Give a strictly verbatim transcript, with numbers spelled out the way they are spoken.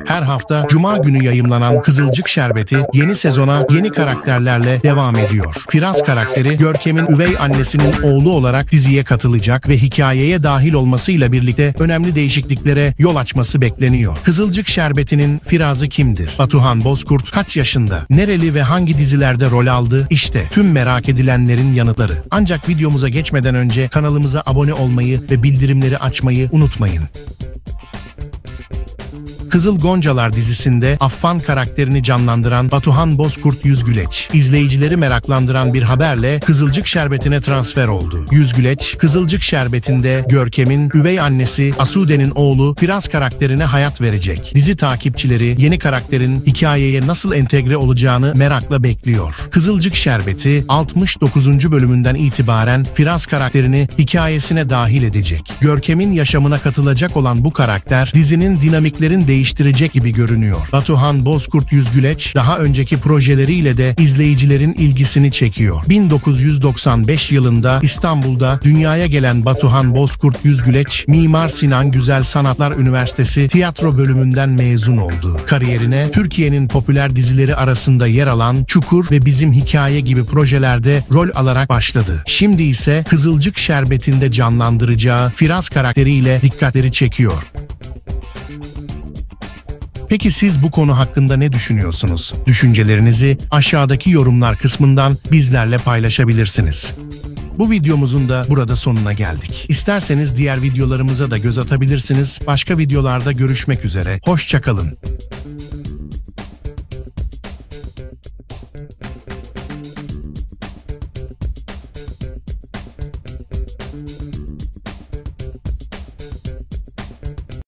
Her hafta Cuma günü yayımlanan Kızılcık Şerbeti yeni sezona yeni karakterlerle devam ediyor. Firaz karakteri Görkem'in üvey annesinin oğlu olarak diziye katılacak ve hikayeye dahil olmasıyla birlikte önemli değişikliklere yol açması bekleniyor. Kızılcık Şerbeti'nin Firaz'ı kimdir? Batuhan Bozkurt kaç yaşında? Nereli ve hangi dizilerde rol aldı? İşte tüm merak edilenlerin yanıtları. Ancak videomuza geçmeden önce kanalımıza abone olmayı ve bildirimleri açmayı unutmayın. Kızıl Goncalar dizisinde Affan karakterini canlandıran Batuhan Bozkurt Yüzgüleç, izleyicileri meraklandıran bir haberle Kızılcık Şerbeti'ne transfer oldu. Yüzgüleç, Kızılcık Şerbeti'nde Görkem'in üvey annesi Asude'nin oğlu Firaz karakterine hayat verecek. Dizi takipçileri yeni karakterin hikayeye nasıl entegre olacağını merakla bekliyor. Kızılcık Şerbeti altmış dokuzuncu bölümünden itibaren Firaz karakterini hikayesine dahil edecek. Görkem'in yaşamına katılacak olan bu karakter dizinin dinamiklerin değiştiğini değiştirecek gibi görünüyor. Batuhan Bozkurt Yüzgüleç daha önceki projeleriyle de izleyicilerin ilgisini çekiyor. bin dokuz yüz doksan beş yılında İstanbul'da dünyaya gelen Batuhan Bozkurt Yüzgüleç, Mimar Sinan Güzel Sanatlar Üniversitesi tiyatro bölümünden mezun oldu. Kariyerine Türkiye'nin popüler dizileri arasında yer alan Çukur ve Bizim Hikaye gibi projelerde rol alarak başladı. Şimdi ise Kızılcık Şerbeti'nde canlandıracağı Firaz karakteriyle dikkatleri çekiyor. Peki siz bu konu hakkında ne düşünüyorsunuz? Düşüncelerinizi aşağıdaki yorumlar kısmından bizlerle paylaşabilirsiniz. Bu videomuzun da burada sonuna geldik. İsterseniz diğer videolarımıza da göz atabilirsiniz. Başka videolarda görüşmek üzere. Hoşça kalın.